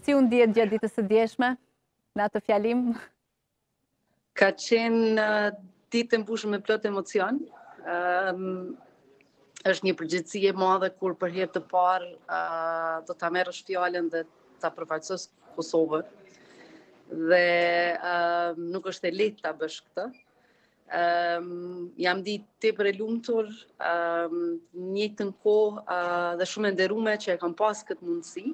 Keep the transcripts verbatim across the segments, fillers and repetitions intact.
Si u ndihet gjatë ditës së djeshme në atë fjalim? Ka qenë uh, ditë e mbushur me plot emocion. Um, është një përgjegjësi e madhe kur për herë të parë uh, do ta merresh fjalën dhe ta përfaqësosh Kosovën. Dhe uh, nuk është e lehtë ta bësh këtë. Um, jam di tepër e lumtur, um, në njëjtën kohë uh, dhe shumë e nderuar që e kam pas këtë mundësi.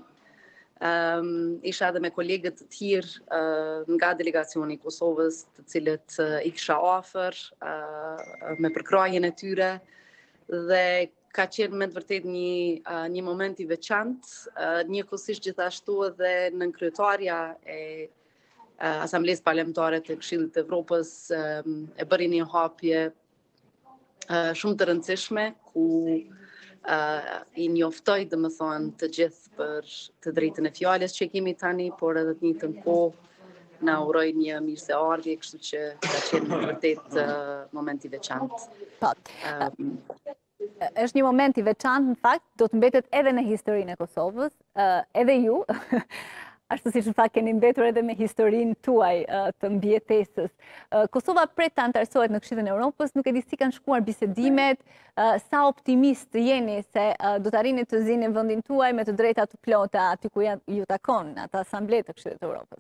Um, isha edhe me kolegët të tjerë uh, nga delegacioni i Kosovës, të cilët uh, i kisha afër uh, me përkrahjen e tyre dhe ka qenë me të vërtet një uh, një moment i veçantë, uh, njëkohësisht gjithashtu edhe nënkryetaria e uh, Asamblesë Parlamentare të Këshillit të Evropës um, e bëri një hapje uh, shumë të rëndësishme ku Uh, i njoftoj dhe më thonë të gjithë për të drejtën e fjales që kemi tani, por edhe të njëjtën kohë na uroj një mirëseardhje, kështu që ka qenë në vërtet uh, moment i veçantë. Po. Um, është një moment i veçantë, në fakt, do të mbetet edhe në historinë e Kosovës, uh, edhe ju, ashtu si që në fakt keni mbetur edhe me historinë tuaj uh, të mbjetesës. Uh, Kosova pret të antarësohet në Këshillin e Evropës, nuk e di si kanë shkuar bisedimet, uh, sa optimist jeni se uh, do të arrini të zini vendin tuaj me të drejta të plota aty ku ju takon, atë Asambletë të Këshillit të Evropës.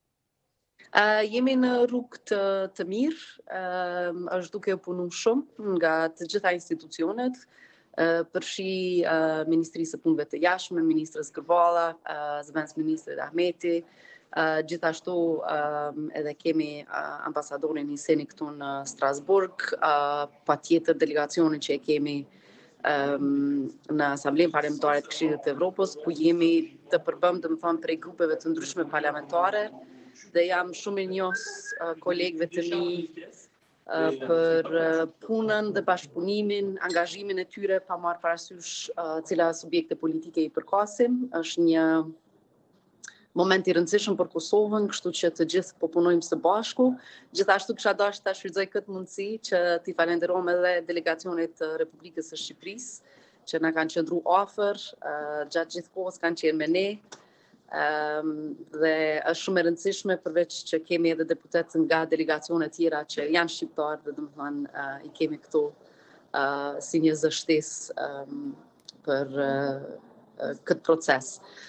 Uh, jemi në rrugë të, të mirë, uh, është duke u punu shumë nga të gjitha institucionet, uh, përfshi uh, Ministrisë së Punëve të Jashtme, Ministrës Kërvala, uh, zëvendës Ministrit Ahmeti, uh, gjithashtu uh, edhe kemi uh, ambasadorin Hiseni këtu në Strasburg, uh, patjetër delegacionin që e kemi um, në Asamblenë Parlamentare të Këshillit të Evropës, ku jemi të përbëm, dhe më thonë, prej grupeve të ndryshme parlamentare, dhe jam shumë i njohës uh, kolegëve të mi uh, për uh, punën dhe bashkëpunimin, angazhimin e tyre pa marrë parasysh uh, cila subjekte politike i përkasim. Është një moment i rëndësishëm për Kosovën, kështu që të gjithë po punojmë së bashku. Gjithashtu kisha dashur ta shfrytëzoj këtë mundësi që t'i falenderojmë edhe delegacionit të Republikës së Shqipërisë, që na kanë qëndruar afër, uh, gjatë gjithë kohës kanë qenë me ne. Um, dhe është shumë e rëndësishme përveç që kemi edhe deputet nga delegacione tjera që janë shqiptarë dhe domethënë uh, i kemi këtu uh, si një zështes um, për uh, uh, këtë proces.